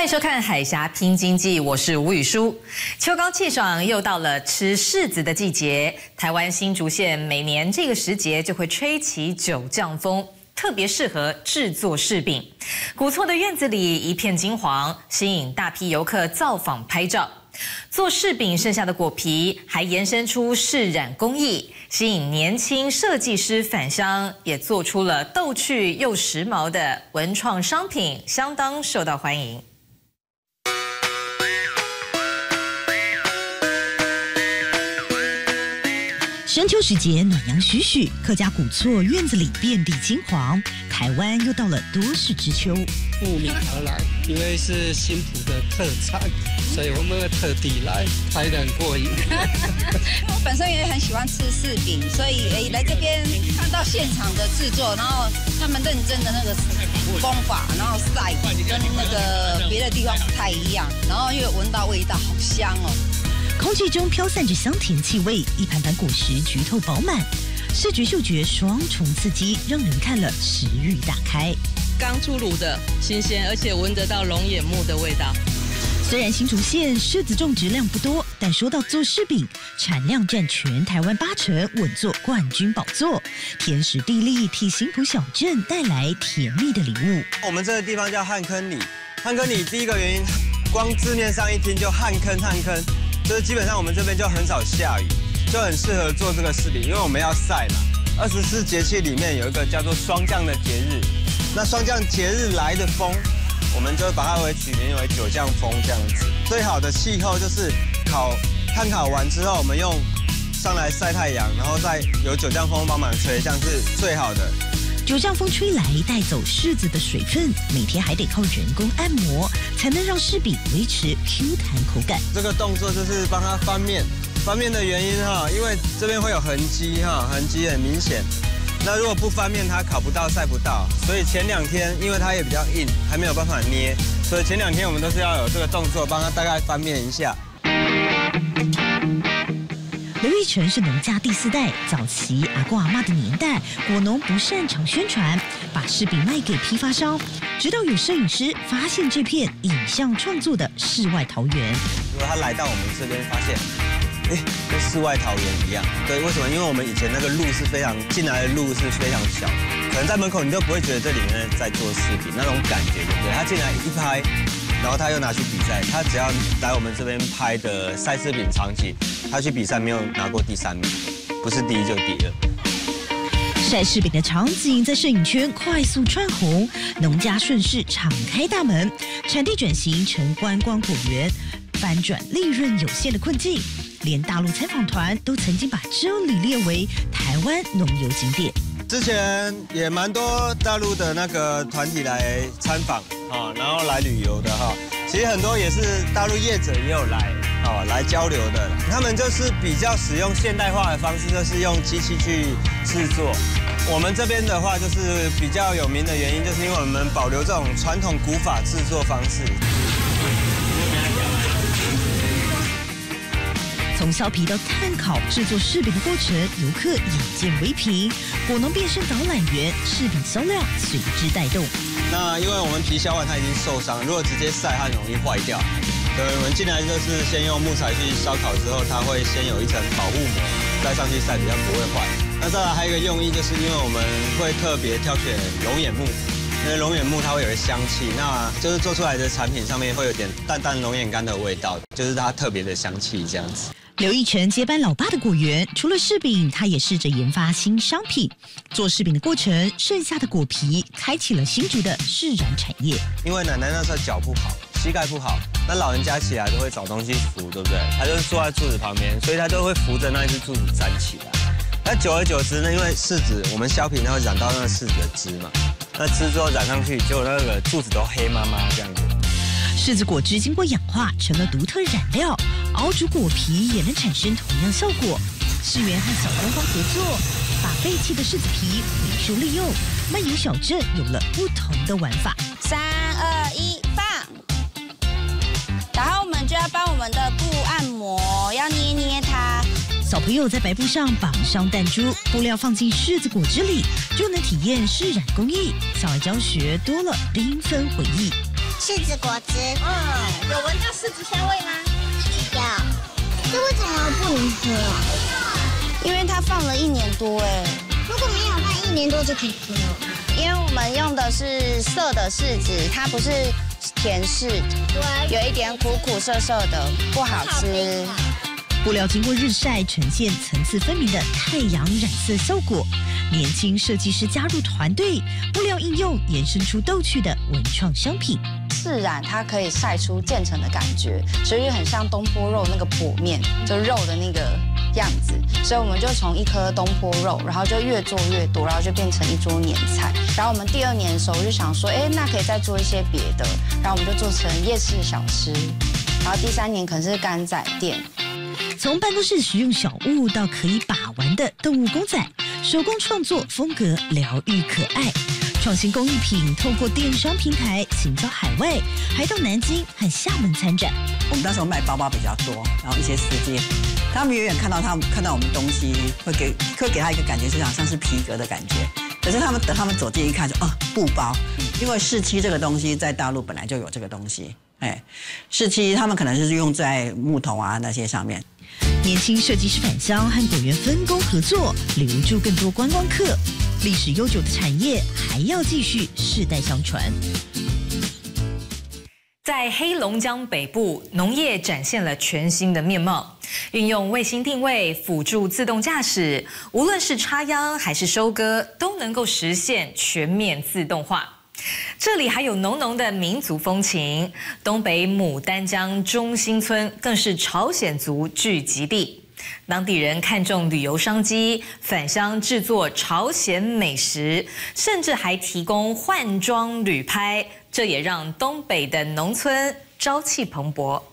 欢迎收看《海峡拼经济》，我是吴宇舒。秋高气爽，又到了吃柿子的季节。台湾新竹县每年这个时节就会吹起九降风，特别适合制作柿饼。古厝的院子里一片金黄，吸引大批游客造访拍照。做柿饼剩下的果皮还延伸出柿染工艺，吸引年轻设计师返乡，也做出了逗趣又时髦的文创商品，相当受到欢迎。 深秋时节，暖阳徐徐，客家古厝院子里遍地金黄。台湾又到了多事之秋， 慕名而来，因为是新埔的特产，所以我们特地来拍得很过瘾。 我本身也很喜欢吃柿饼，所以来这边看到现场的制作，然后他们认真的那个功法，然后晒跟那个别的地方不太一样，然后又闻到味道，好香哦。 空气中飘散着香甜气味，一盘盘果实橘透饱满，视觉嗅觉双重刺激，让人看了食欲大开。 刚出炉的新鲜，而且闻得到龙眼木的味道。 虽然新竹县柿子种植量不多，但说到做柿饼，产量占全台湾80%，稳坐冠军宝座。天时地利替新埔小镇带来甜蜜的礼物。 我们这个地方叫旱坑里，旱坑里第一个原因，光字面上一听就旱坑。就是基本上我们这边就很少下雨，就很适合做这个柿饼，因为我们要晒嘛。24节气里面有一个叫做霜降的节日，那霜降节日来的风，我们就把它取名为九降风这样子。最好的气候就是炭烤完之后，我们用上来晒太阳，然后再有九降风帮忙吹，这样是最好的。 九降风吹来，带走柿子的水分，每天还得靠人工按摩，才能让柿饼维持 Q 弹口感。 这个动作就是帮它翻面，翻面的原因因为这边会有痕迹痕迹很明显。那如果不翻面，它烤不到、晒不到，所以前2天因为它也比较硬，还没有办法捏，所以前2天我们都是要有这个动作，帮它大概翻面一下。 刘义成是农家第4代，早期阿公阿嬷的年代，果农不擅长宣传，把柿饼卖给批发商。直到有摄影师发现这片影像创作的世外桃源。 如果他来到我们这边，发现，跟世外桃源一样。对，为什么？因为我们以前那个路是非常进来的路是非常小，可能在门口你都不会觉得这里面在做柿饼那种感觉，对不对？他进来一拍。然后他又拿去比赛，他只要来我们这边拍的晒柿饼场景，他去比赛没有拿过第3名，不是第1就第2。 晒柿饼的场景在摄影圈快速窜红，农家顺势敞开大门，产地转型成观光果园，翻转利润有限的困境。连大陆采访团都曾经把这里列为台湾农游景点。 之前也蛮多大陆的那个团体来参访然后来旅游的其实很多也是大陆业者也有来交流的。他们就是比较使用现代化的方式，就是用机器去制作。我们这边的话，就是比较有名的原因，就是因为我们保留这种传统古法制作方式。 从削皮到炭烤制作柿饼的过程，游客眼见为凭，果农变身导览员，柿饼销量随之带动。 那因为我们皮削完它已经受伤，如果直接晒它很容易坏掉。所以我们进来就是先用木材去烧烤之后，它会先有一层保护膜，再上去晒比较不会坏。那再来还有一个用意，就是因为我们会特别挑选龙眼木，因为龙眼木它会有一个香气，那就是做出来的产品上面会有点淡淡龙眼干的味道，就是它特别的香气这样子。 刘义成接班老爸的果园，除了柿饼，他也试着研发新商品。做柿饼的过程，剩下的果皮开启了新竹的柿染产业。 因为奶奶那时候脚不好，膝盖不好，那老人家起来都会找东西扶，对不对？他就是坐在柱子旁边，所以他都会扶着那一只柱子站起来。那久而久之呢，因为柿子我们削皮它会染到那个柿子的汁嘛，那汁之后染上去，结果那个柱子都黑麻麻这样子。 柿子果汁经过氧化成了独特染料，熬煮果皮也能产生同样效果。柿园和小工坊合作，把废弃的柿子皮回收利用，漫游小镇有了不同的玩法。 3、2、1，放！然后我们就要帮我们的布按摩，要捏它。 小朋友在白布上绑上弹珠，布料放进柿子果汁里，就能体验柿染工艺。校外教学多了缤纷回忆。 柿子果汁。 有闻到柿子香味吗？ 有。这为什么不能喝啊？ 因为它放了1年多哎。 如果没有放1年多就可以喝了。 因为我们用的是涩的柿子，它不是甜柿，对，有一点苦苦涩涩的，不好吃。 布料经过日晒，呈现层次分明的太阳染色效果。年轻设计师加入团队，布料应用延伸出逗趣的文创商品。 自然它可以晒出渐层的感觉，所以很像东坡肉那个剖面，就肉的那个样子。所以我们就从一颗东坡肉，然后就越做越多，然后就变成一桌年菜。然后我们第2年的时候就想说，那可以再做一些别的，然后我们就做成夜市小吃。然后第3年可能是干仔店。 从办公室实用小物到可以把玩的动物公仔，手工创作风格疗愈可爱。创新工艺品透过电商平台行销海外，还到南京和厦门参展。 我们那时候卖包包比较多，然后一些司机，他们远远看到我们东西，会给他一个感觉，就好像是皮革的感觉。可是等他们走近一看，就布包，因为柿漆这个东西在大陆本来就有这个东西。柿漆他们可能是用在木头啊那些上面。 年轻设计师返乡和果园分工合作，留住更多观光客。历史悠久的产业还要继续世代相传。 在黑龙江北部，农业展现了全新的面貌。运用卫星定位辅助自动驾驶，无论是插秧还是收割，都能够实现全面自动化。这里还有浓浓的民族风情，东北牡丹江中心村更是朝鲜族聚集地。当地人看重旅游商机，返乡制作朝鲜美食，甚至还提供换装旅拍，这也让东北的农村朝气蓬勃。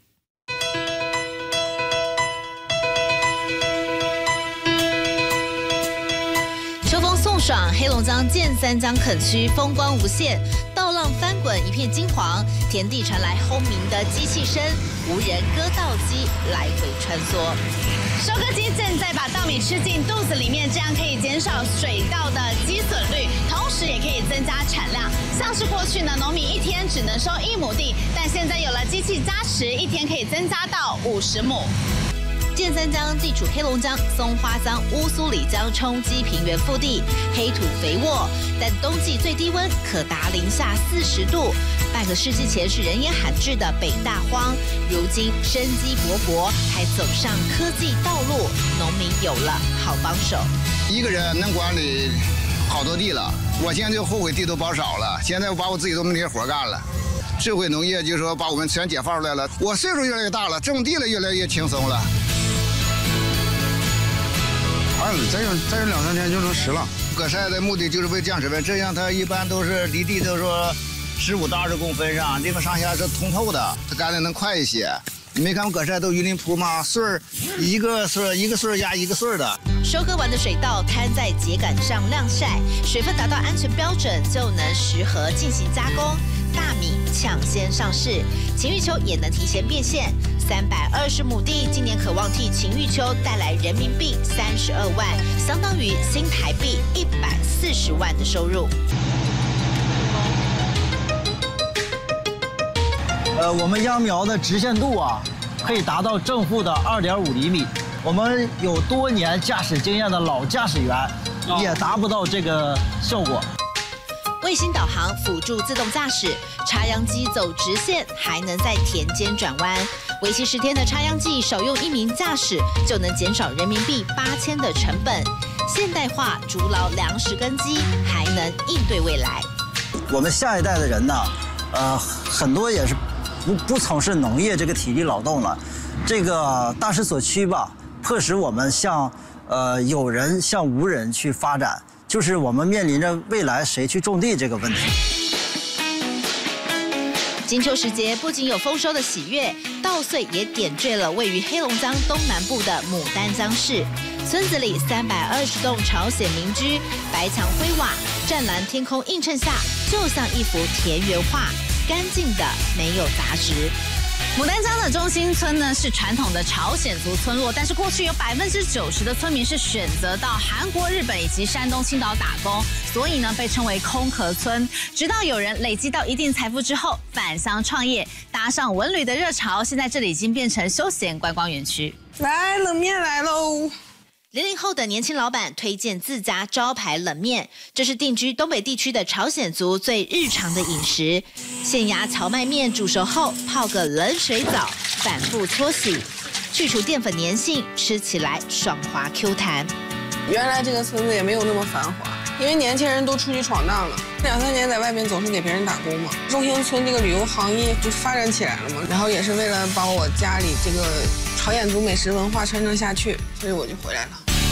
秋风送爽，黑龙江建三江垦区风光无限，稻浪翻滚，一片金黄，田地传来轰鸣的机器声，无人割稻机来回穿梭。 收割机正在把稻米吃进肚子里面，这样可以减少水稻的积损率，同时也可以增加产量。像是过去呢，农民一天只能收1亩地，但现在有了机器加持，一天可以增加到50亩。 建三江地处黑龙江松花江、乌苏里江冲积平原腹地，黑土肥沃，但冬季最低温可达-40度。半个世纪前是人烟罕至的北大荒，如今生机勃勃，还走上科技道路，农民有了好帮手。 一个人能管理好多地了，我现在就后悔地都包少了，现在我把我自己都没些活干了。智慧农业就是说把我们全解放出来了，我岁数越来越大了，种地了越来越轻松了。再用2-3天就能实了。割晒的目的就是为降水分，这样它一般都是离地都说15到20公分上，这个上下是通透的，它干的能快一些。你没看过割晒都鱼鳞铺吗？穗儿一个穗儿压一个穗儿的。 收割完的水稻摊在秸秆上晾晒，水分达到安全标准就能适合进行加工。大米抢先上市，秦玉秋也能提前变现。320亩地，今年可望替秦玉秋带来人民币32万，相当于新台币140万的收入。 我们秧苗的直线度啊，可以达到正负的2.5厘米。我们有多年驾驶经验的老驾驶员，也达不到这个效果。 卫星导航辅助自动驾驶，插秧机走直线，还能在田间转弯。为期10天的插秧季，少用1名驾驶就能减少人民币8000的成本。现代化竹篓粮食耕机，还能应对未来。 我们下一代的人呢，很多也是不从事农业这个体力劳动了。这个大势所趋吧，迫使我们向有人向无人去发展。就是我们面临着未来谁去种地这个问题。 金秋时节不仅有丰收的喜悦，稻穗也点缀了位于黑龙江东南部的牡丹江市。村子里320栋朝鲜民居，白墙灰瓦，湛蓝天空映衬下，就像一幅田园画，干净的没有杂质。 牡丹江的中心村呢是传统的朝鲜族村落，但是过去有90%的村民是选择到韩国、日本以及山东青岛打工，所以呢被称为空壳村。直到有人累积到一定财富之后返乡创业，搭上文旅的热潮，现在这里已经变成休闲观光园区。 来，冷面来喽 ！00后的年轻老板推荐自家招牌冷面，这是定居东北地区的朝鲜族最日常的饮食。现芽荞麦面煮熟后，泡个冷水澡，反复搓洗，去除淀粉粘性，吃起来爽滑 Q 弹。 原来这个村子也没有那么繁华，因为年轻人都出去闯荡了，2、3年在外面总是给别人打工嘛。中心村这个旅游行业就发展起来了嘛，然后也是为了把我家里这个朝鲜族美食文化传承下去，所以我就回来了。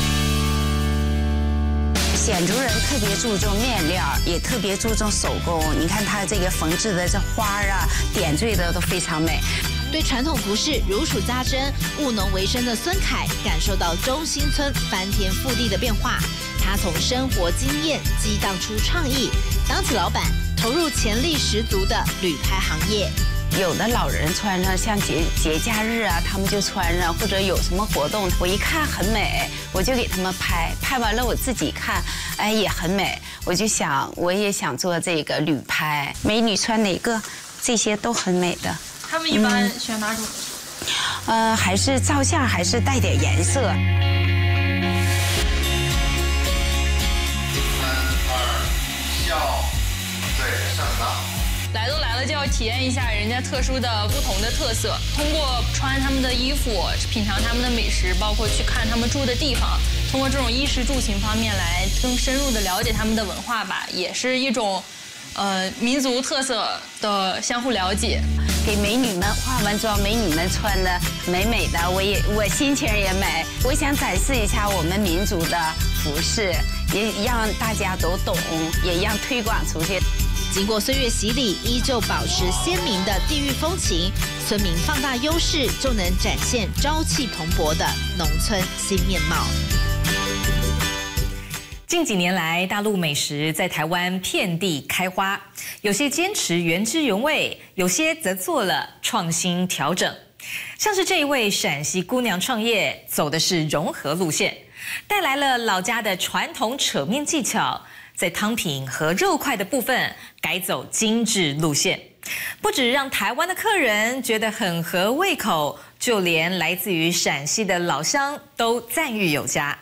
鲜族人特别注重面料，也特别注重手工。你看它这个缝制的这花啊，点缀的都非常美。 对传统服饰如数家珍、务农为生的孙凯，感受到中心村翻天覆地的变化。他从生活经验激荡出创意，当起老板，投入潜力十足的旅拍行业。 有的老人穿上，像节假日啊，他们就穿上，或者有什么活动，我一看很美，我就给他们拍，拍完了我自己看，哎也很美，我就想我也想做这个旅拍，美女穿哪个，这些都很美的。 他们一般选哪种？ 还是照相，还是带点颜色。3、2， 笑，对，上档。来都来了，就要体验一下人家特殊的不同的特色。通过穿他们的衣服，品尝他们的美食，包括去看他们住的地方，通过这种衣食住行方面来更深入的了解他们的文化吧，也是一种民族特色的相互了解。 给美女们化完妆，美女们穿的美美的，我心情也美。我想展示一下我们民族的服饰，也让大家都懂，也让推广出去。 经过岁月洗礼，依旧保持鲜明的地域风情。村民放大优势，就能展现朝气蓬勃的农村新面貌。 近几年来，大陆美食在台湾遍地开花，有些坚持原汁原味，有些则做了创新调整。像是这一位陕西姑娘创业，走的是融合路线，带来了老家的传统扯面技巧，在汤品和肉块的部分改走精致路线，不止让台湾的客人觉得很合胃口，就连来自于陕西的老乡都赞誉有加。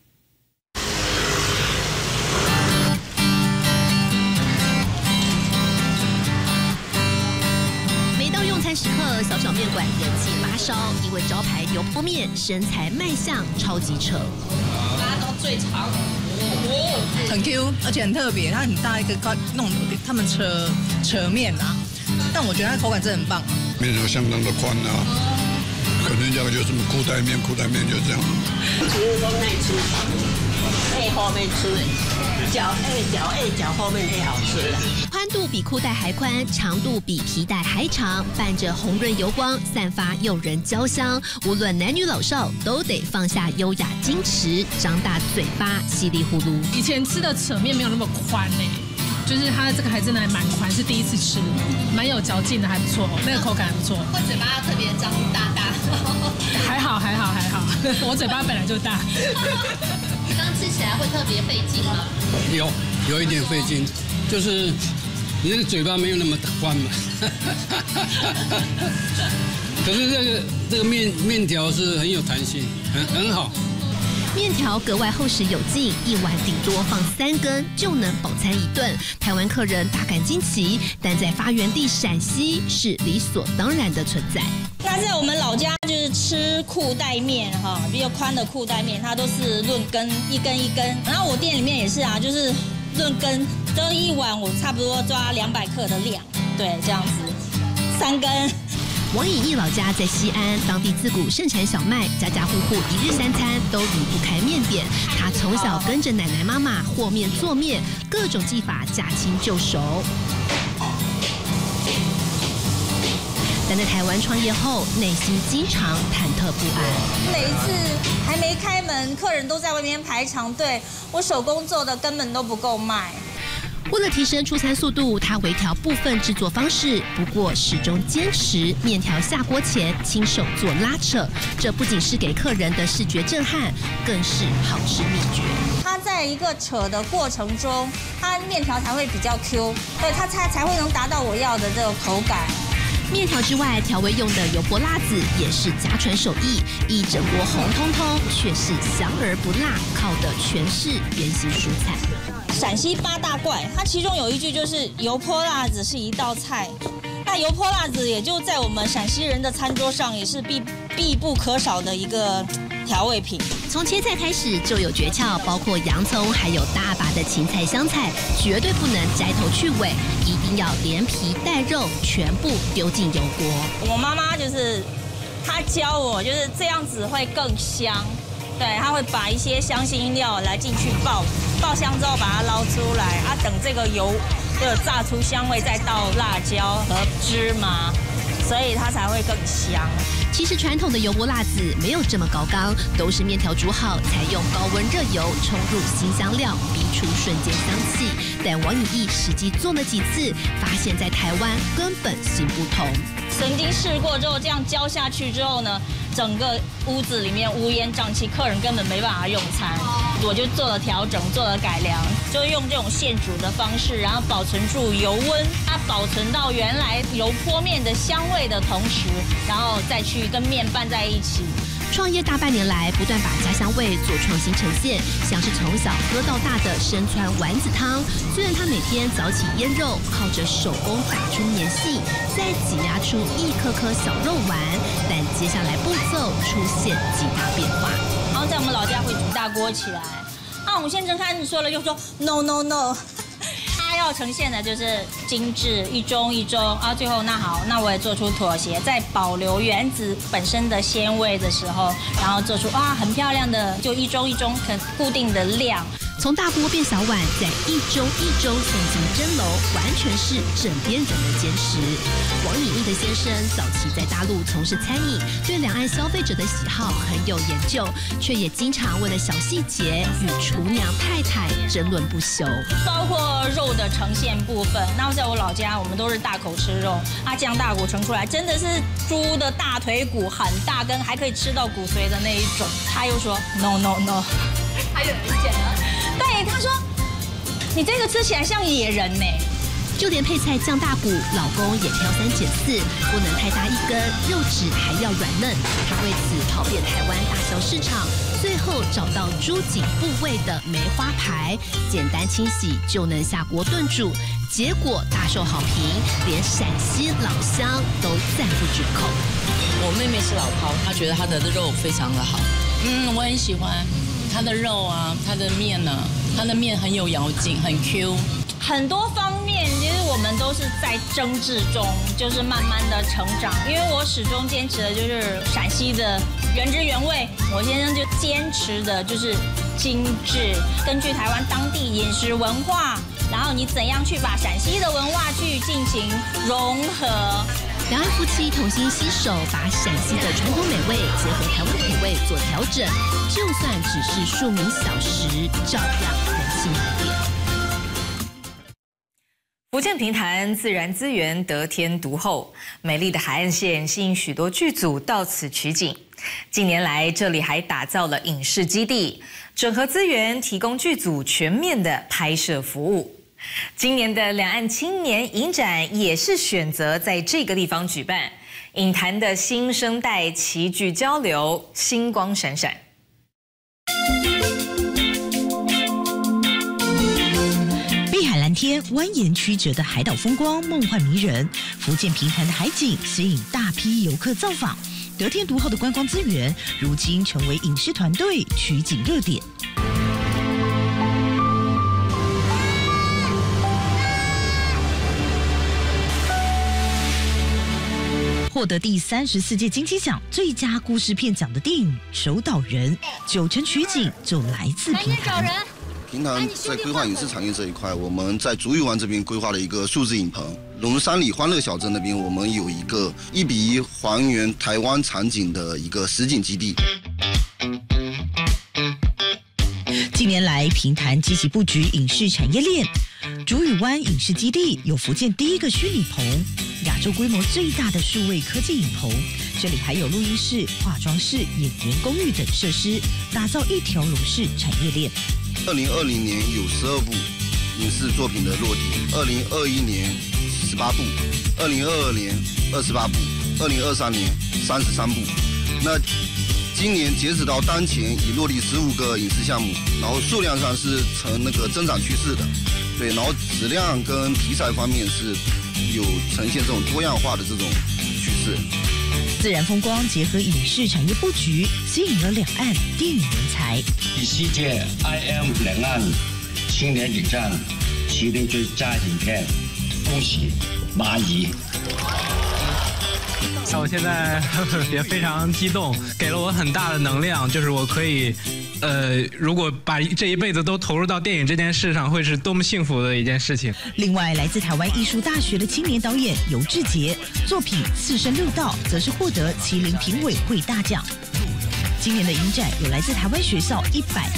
每到用餐时刻，小小面馆人气发烧，因为招牌油泼面身材卖相超级扯， 拉到最长。很 Q， 而且很特别，它很大一个弄他们扯面啊，但我觉得它口感真的很棒。 面条相当的宽啊，可能这个就是裤带面就这样。其实都耐吃， 后面吃，脚后面最好吃了。 宽度比裤带还宽，长度比皮带还长，伴着红润油光，散发诱人焦香。无论男女老少，都得放下优雅矜持，张大嘴巴，稀里呼噜。 以前吃的扯面没有那么宽呢，就是它这个还真的还蛮宽，是第一次吃，蛮有嚼劲的，还不错，那个口感还不错。 会嘴巴要特别张大， 还好，我嘴巴本来就大。 刚吃起来会特别费劲吗？ 有一点费劲，就是你那个嘴巴没有那么宽嘛。可是这个面条是很有弹性，很好。 面条格外厚实有劲，一碗顶多放3根就能饱餐一顿。台湾客人大感惊奇，但在发源地陕西是理所当然的存在。 那在我们老家就是吃裤带面哈，比较宽的裤带面，它都是论根，一根一根。然后我店里面也是啊，就是论根，这一碗我差不多抓200克的量，对，这样子，3根。 王颖义老家在西安，当地自古盛产小麦，家家户户一日3餐都离不开面点。他从小跟着奶奶妈妈和面做面，各种技法驾轻就熟。但在台湾创业后，内心经常忐忑不安。 每一次还没开门，客人都在外面排长队，我手工做的根本都不够卖。 为了提升出餐速度，他微调部分制作方式，不过始终坚持面条下锅前亲手做拉扯。这不仅是给客人的视觉震撼，更是好吃秘诀。 它在一个扯的过程中，它面条才会比较 Q， 对，它才会能达到我要的这个口感。 面条之外，调味用的油泼辣子也是家传手艺，一整锅红彤彤，却是香而不辣，靠的全是原型蔬菜。 陕西8大怪，它其中有一句就是油泼辣子是一道菜。那油泼辣子也就在我们陕西人的餐桌上，也是必不可少的一个调味品。 从切菜开始就有诀窍，包括洋葱，还有大把的芹菜、香菜，绝对不能摘头去尾，一定要连皮带肉全部丢进油锅。 我妈妈就是她教我，就是这样子会更香。对，她会把一些香辛料来进去爆香之后把它捞出来，等这个油炸出香味，再倒辣椒和芝麻，所以它才会更香。 其实传统的油锅辣子没有这么高纲，都是面条煮好，采用高温热油冲入辛香料，逼出瞬间香气。但王颖义实际做了几次，发现在台湾根本行不通。 曾经试过之后，这样浇下去之后呢，整个屋子里面乌烟瘴气，客人根本没办法用餐。我就做了调整，做了改良，就用这种现煮的方式，然后保存住油温，它保存到原来油泼面的香味的同时，然后再去跟面拌在一起。 创业大半年来，不断把家乡味做创新呈现，像是从小喝到大的生川丸子汤。虽然他每天早起腌肉，靠着手工打出粘性，再挤压出一颗颗小肉丸，但接下来步骤出现极大变化。 然后在我们老家会煮大锅起来，我们先生开始说了，又说 no no no。它要呈现的就是精致一盅一盅最后那好，那我也做出妥协，在保留原子本身的鲜味的时候，然后做出很漂亮的，就一盅一盅很固定的量。 从大锅变小碗，再一盅一盅送进蒸笼，完全是枕边人的坚持。王颖义的先生早期在大陆从事餐饮，对两岸消费者的喜好很有研究，却也经常为了小细节与厨娘太太争论不休。 包括肉的呈现部分，那在我老家，我们都是大口吃肉，这样大骨盛出来，真的是猪的大腿骨很大根，还可以吃到骨髓的那一种。他又说 no no no， 他有意见了。对，他说你这个吃起来像野人呢。 就连配菜酱大骨，老公也挑3拣4，不能太大一根，肉质还要软嫩。他为此跑遍台湾大小市场，最后找到猪颈部位的梅花排，简单清洗就能下锅炖煮，结果大受好评，连陕西老乡都赞不绝口。 我妹妹是老饕，她觉得她的肉非常的好，我很喜欢她的肉啊，她的面啊，她的面很有咬劲，很 Q。 很多方面，其实我们都是在争执中，就是慢慢的成长。因为我始终坚持的就是陕西的原汁原味，我先生就坚持的就是精致，根据台湾当地饮食文化，然后你怎样去把陕西的文化去进行融合。 两岸夫妻同心携手，把陕西的传统美味结合台湾口味做调整，就算只是庶民小食，照样人气满点。 福建平潭自然资源得天独厚，美丽的海岸线吸引许多剧组到此取景。近年来，这里还打造了影视基地，整合资源，提供剧组全面的拍摄服务。今年的两岸青年影展也是选择在这个地方举办，影坛的新生代齐聚交流，星光闪闪。 蓝天蜿蜒曲折的海岛风光梦幻迷人，福建平潭的海景吸引大批游客造访。得天独厚的观光资源，如今成为影视团队取景热点。获得第34届金鸡奖最佳故事片奖的电影《守岛人》，9成取景就来自平潭。 平潭在规划影视产业这一块，我们在竹屿湾这边规划了一个数字影棚，龙山里欢乐小镇那边我们有一个1:1还原台湾场景的一个实景基地。 近年来，平潭积极布局影视产业链， 竹屿湾影视基地有福建第一个虚拟棚，亚洲规模最大的数位科技影棚。这里还有录音室、化妆室、演员公寓等设施，打造一条龙式产业链。 2020年有12部影视作品的落地，2021年18部，2022年28部，2023年33部。那今年截止到当前已落地15个影视项目，然后数量上是呈那个增长趋势的，对，然后质量跟题材方面是有呈现这种多样化的这种趋势。 自然风光结合影视产业布局，吸引了两岸电影人才。 第7届 IM 两岸青年影展麒麟最佳影片，恭喜马怡。 我现在也非常激动，给了我很大的能量，就是我可以，如果把这一辈子都投入到电影这件事上，会是多么幸福的一件事情。 另外，来自台湾艺术大学的青年导演尤志杰，作品《刺身六道》则是获得麒麟评委会大奖。今年的影展有来自台湾学校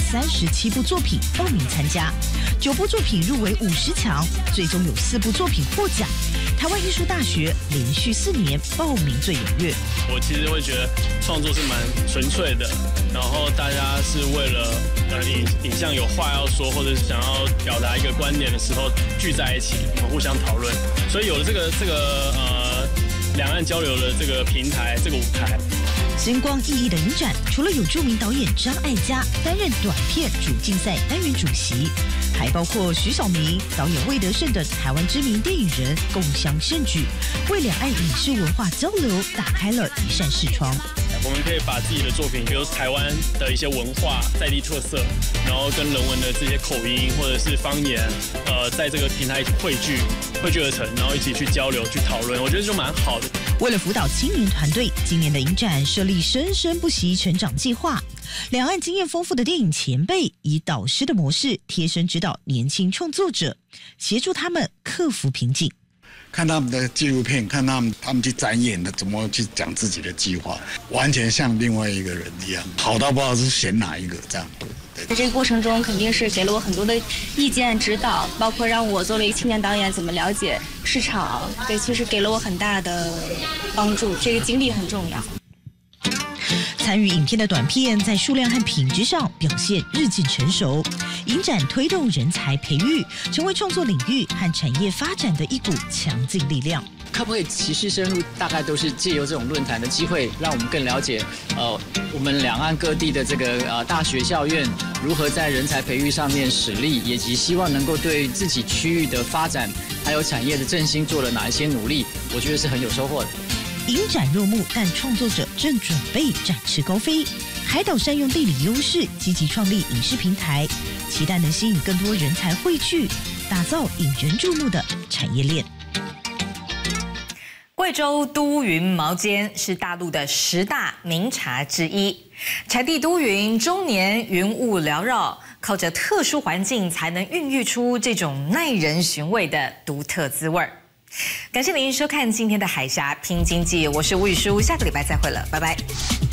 137部作品报名参加，9部作品入围50强，最终有4部作品获奖。台湾艺术大学连续4年报名最踊跃。 我其实会觉得创作是蛮纯粹的，然后大家是为了影像有话要说，或者是想要表达一个观点的时候聚在一起，我们互相讨论，所以有了这个两岸交流的这个平台，这个舞台。 星光熠熠的影展，除了有著名导演张艾嘉担任短片主竞赛单元主席，还包括徐晓明、导演魏德胜等台湾知名电影人共襄盛举，为两岸影视文化交流打开了一扇视窗。 我们可以把自己的作品，比如台湾的一些文化、在地特色，然后跟人文的这些口音或者是方言，在这个平台汇聚而成，然后一起去交流、去讨论，我觉得就蛮好的。 为了辅导青年团队，今年的影展设立生生不息成长计划，两岸经验丰富的电影前辈以导师的模式贴身指导年轻创作者，协助他们克服瓶颈。 看他们的纪录片，看他们去展演的，怎么去讲自己的计划，完全像另外一个人一样，好到不知道是选哪一个这样。 在这个过程中，肯定是给了我很多的意见指导，包括让我作为一个青年导演怎么了解市场，对，其实给了我很大的帮助，这个经历很重要。 参与影片的短片在数量和品质上表现日渐成熟，影展推动人才培育，成为创作领域和产业发展的一股强劲力量。 可不可以持续深入？大概都是借由这种论坛的机会，让我们更了解我们两岸各地的这个大学校院如何在人才培育上面使力，以及希望能够对自己区域的发展还有产业的振兴做了哪一些努力，我觉得是很有收获的。 影展落幕，但创作者正准备展翅高飞。海岛善用地理优势，积极创立影视平台，期待能吸引更多人才汇聚，打造引人注目的产业链。 贵州都匀毛尖是大陆的10大名茶之一，产地都匀，终年云雾缭绕，靠着特殊环境才能孕育出这种耐人寻味的独特滋味。感谢您收看今天的海峡拼经济，我是吴宇舒，下个礼拜再会了，拜拜。